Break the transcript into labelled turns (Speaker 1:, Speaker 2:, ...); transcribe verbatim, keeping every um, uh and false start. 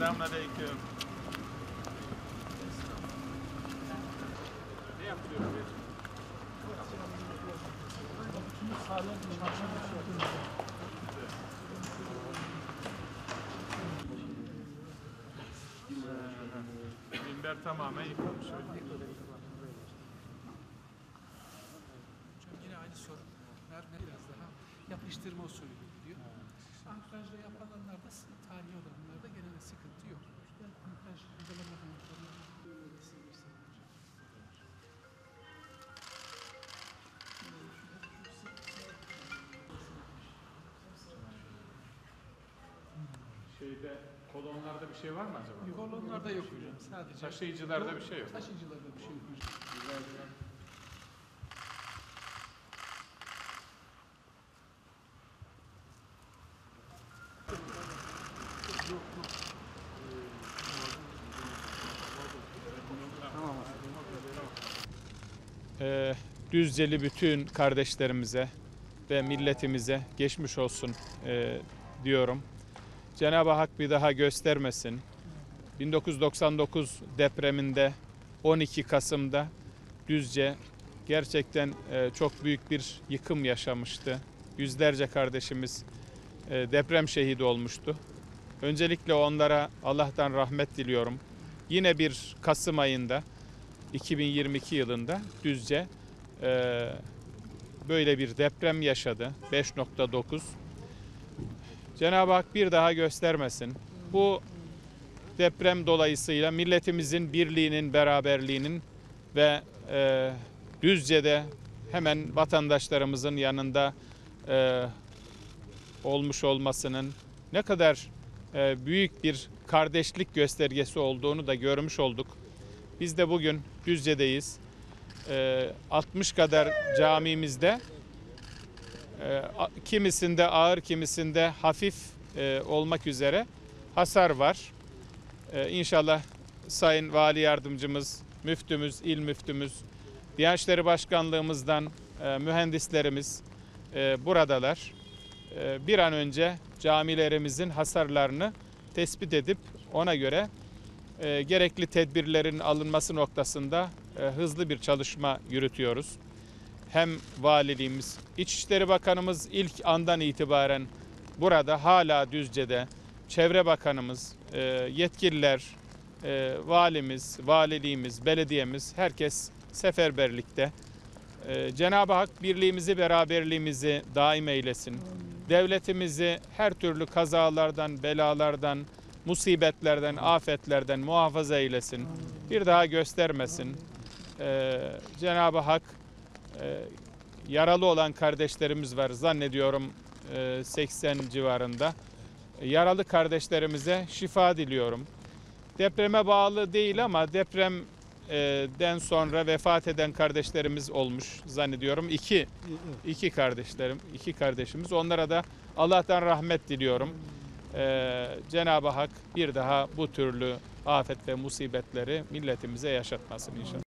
Speaker 1: Selamünaleyküm. Ne yapıyor? Minber tamamen yıkılmış.
Speaker 2: Yine aynı sorunlar biraz daha yapıştırma usulü gidiyor. Ankrajda yapılanlarda tarihi olanlarda genelde sıkıntı yok. Ankraj uygulamadan
Speaker 1: Şeyde, kolonlarda bir şey var mı acaba?
Speaker 2: kolonlarda yok hocam. Sadece
Speaker 1: Taşıyıcılarda bir şey yok.
Speaker 2: taşıyıcılarda bir şey yok hocam.
Speaker 1: Ee, Düzceli bütün kardeşlerimize ve milletimize geçmiş olsun e, diyorum. Cenab-ı Hak bir daha göstermesin. bin dokuz yüz doksan dokuz depreminde on iki Kasım'da Düzce gerçekten e, çok büyük bir yıkım yaşamıştı. Yüzlerce kardeşimiz e, deprem şehidi olmuştu. Öncelikle onlara Allah'tan rahmet diliyorum. Yine bir Kasım ayında iki bin yirmi iki yılında Düzce e, böyle bir deprem yaşadı. beş nokta dokuz. Cenab-ı Hak bir daha göstermesin. Bu deprem dolayısıyla milletimizin birliğinin, beraberliğinin ve e, Düzce'de hemen vatandaşlarımızın yanında e, olmuş olmasının ne kadar e, büyük bir kardeşlik göstergesi olduğunu da görmüş olduk. Biz de bugün Düzce'deyiz. E, altmış kadar camimizde e, kimisinde ağır, kimisinde hafif e, olmak üzere hasar var. E, İnşallah Sayın Vali Yardımcımız, müftümüz, il müftümüz, Diyanet İşleri Başkanlığımızdan e, mühendislerimiz e, buradalar. E, bir an önce camilerimizin hasarlarını tespit edip ona göre e, gerekli tedbirlerin alınması noktasında e, hızlı bir çalışma yürütüyoruz. Hem valiliğimiz, İçişleri Bakanımız ilk andan itibaren burada, hala Düzce'de, Çevre Bakanımız, e, yetkililer, e, valimiz, valiliğimiz, belediyemiz, herkes seferberlikte. E, Cenab-ı Hak birliğimizi, beraberliğimizi daim eylesin. Devletimizi her türlü kazalardan, belalardan, musibetlerden, afetlerden muhafaza eylesin. Bir daha göstermesin. Ee, Cenab-ı Hak e, yaralı olan kardeşlerimiz var. Zannediyorum e, seksen civarında. Yaralı kardeşlerimize şifa diliyorum. Depreme bağlı değil ama depremden sonra vefat eden kardeşlerimiz olmuş zannediyorum. İki, iki kardeşlerim, iki kardeşimiz. Onlara da Allah'tan rahmet diliyorum. Ee, Cenab-ı Hak bir daha bu türlü afet ve musibetleri milletimize yaşatmasın inşallah.